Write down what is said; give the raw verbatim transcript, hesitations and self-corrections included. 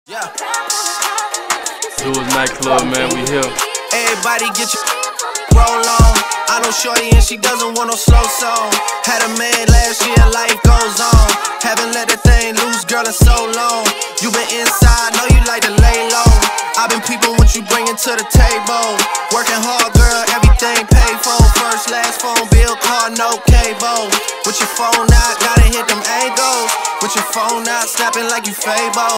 Yeah. Lewis nightclub, man, we here. Everybody get your roll on. I know shorty and she doesn't want no slow song. Had a man last year, life goes on. Haven't let that thing loose, girl, in so long. You been inside, know you like to lay low. I've been peeping what you bringing to the table. Working hard, girl, everything paid for. First, last phone bill, car, no cable. With your phone out, gotta hit them angles. With your phone out, snapping like you Fable.